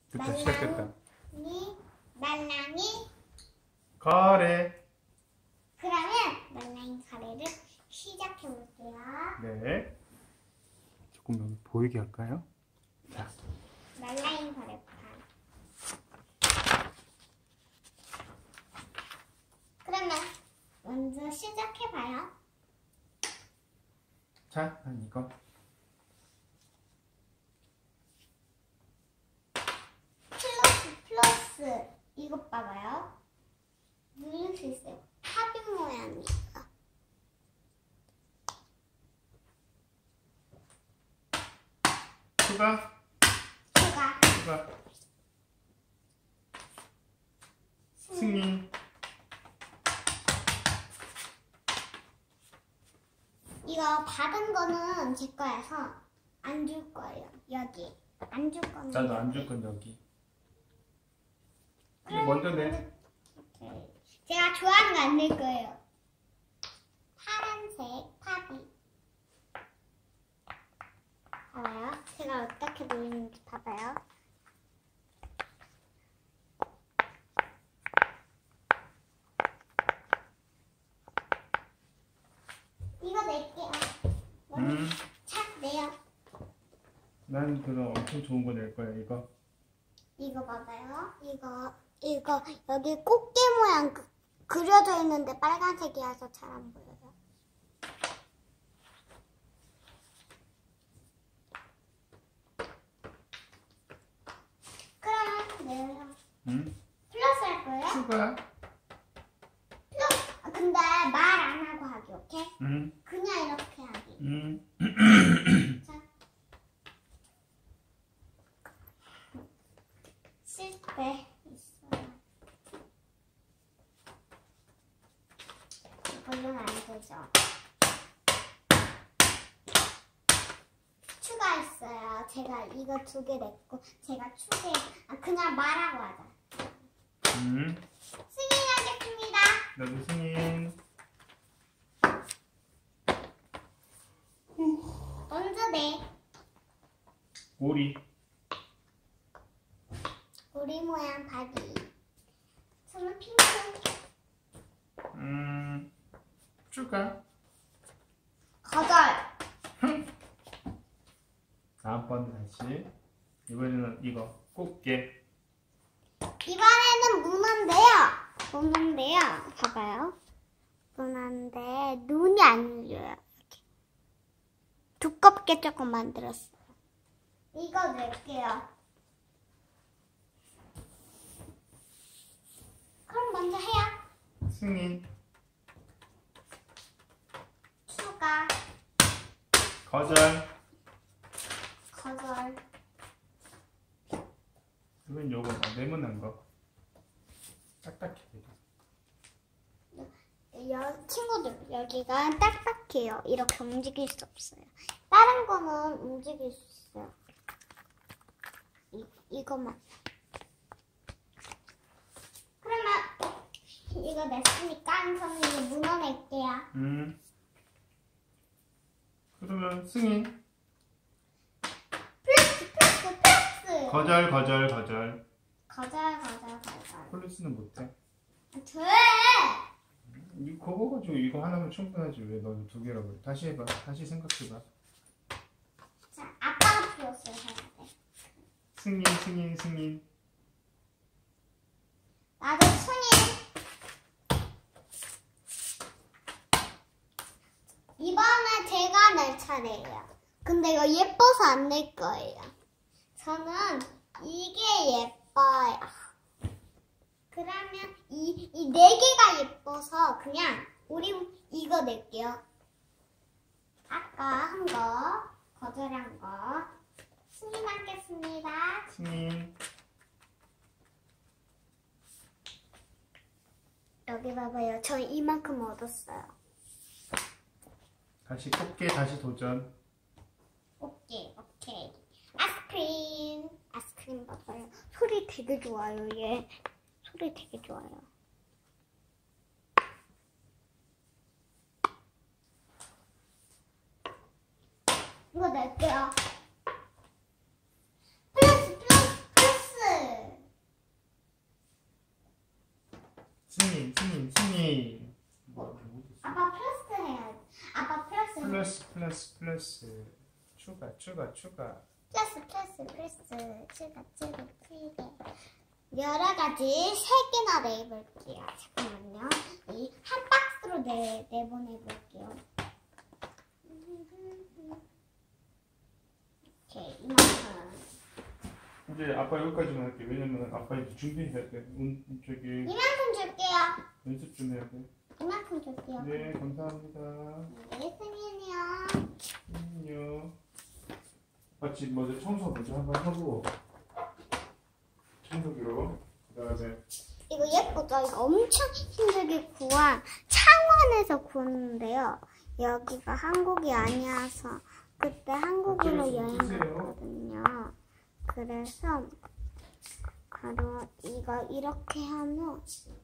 됐다, 시작됐다. 말랑이 카레. 그러면 말랑이 카레를 시작해 볼게요. 네. 조금 여기 보이게 할까요? 자. 말랑이 카레 판. 그러면 먼저 시작해 봐요. 자, 난 이거. 플러스 이것 봐봐요. 누를 수 있어요. 팝인 모양이에요. 추가. 승인. 이거 받은 거는 제 거여서 안 줄 거예요. 여기 안 줄 거는 나도 안 줄 건 여기. 이거 먼저 내. 제가 좋아하는 거 안 낼 거예요. 파란색 팝이. 봐봐요. 제가 어떻게 돌리는지 봐봐요. 이거 낼게요. 착 내요. 난 그거 엄청 좋은 거 낼 거야, 이거. 이거 봐봐요. 이거 여기 꽃게 모양 그려져 있는데 빨간색이라서 잘 안 보여요. 그럼 내요. 플러스 할 거예요? 추가. 플러스. 근데 말 안 하고 하기, 오케이? 그냥 이렇게 하기. 자. 실패 있어요. 이걸로는 안 되죠. 추가했어요. 제가 이거 2개 냈고 제가 그냥 말하고 하자. 승인하겠습니다. 나도 승인. 먼저 내. 오리. 오리 모양 바지. 저는 핑크. 추가. 거절. 다음번 다시. 이번에는 이거 꽃게. 이번에는 문어인데요. 봐봐요. 문어인데 눈이 안 열려요. 이렇게. 두껍게 조금 만들었어요. 이거 낼게요. 그럼 먼저 해요. 승인. 추가. 거절. 이건 요거 네모난 거. 딱딱해. 친구들 여기가 딱딱해요. 이렇게 움직일 수 없어요. 다른 거는 움직일 수 있어요. 이것만. 그러면 이거 냈으니까 저는 이거 문어 낼게요. 그러면 승인. 플러스. 거절. 거절. 플러스는 못해. 돼. 그거 가지고 이거 하나면 충분하지. 왜 너는 2개라고 그래? 다시 해봐. 다시 생각해봐. 자, 아빠가 플러스 해야 돼. 승인. 나도 승인. 이번에 제가 낼 차례예요. 근데 이거 예뻐서 안 낼 거예요. 저는 이게 예뻐요. 그러면 이 4개가 예뻐서 그냥 우리 이거 낼게요. 아까 한 거, 거절한 거. 승인하겠습니다. 승인. 여기 봐봐요. 저 이만큼 얻었어요. 다시 꽃게 다시 도전. 오케이. 아이스크림 봐봐요. 소리 되게 좋아요, 얘. 소리 되게 좋아요. 이거 낼게요. 플러스. 승희. 아빠 플러스 해야지. 아빠 플러스. 플러스. 추가. 플러스. 추가. 여러 가지 3개나 내볼게요. 잠깐만요. 이 한 박스로 내보내볼게요. 이렇게 이만큼. 이제 아빠 여기까지만 할게. 왜냐면 아빠 이제 준비해야 돼. 이만큼 줄게요. 연습 좀 해야 돼. 이만큼 줄게요. 네, 감사합니다. 네, 승인이요. 안녕. 아빠 집 먼저 청소 먼저 한번 하고 청소기로 그다음에 이거 예쁘죠? 이거 엄청 힘들게 구한 창원에서 구웠는데요. 여기가 한국이 아니어서 그때 한국으로 여행 갔거든요. 그래서 바로 이거 이렇게 하면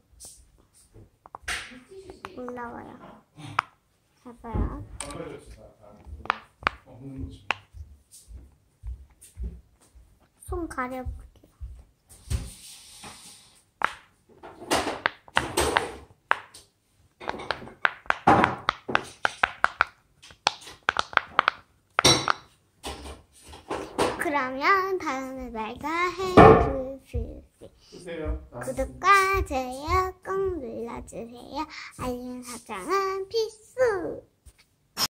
올라와요. 봐봐요. 손 가려볼게요. 그러면 다음에 내가 구독과 좋아요 꼭 눌러주세요. 알림 설정은 필수.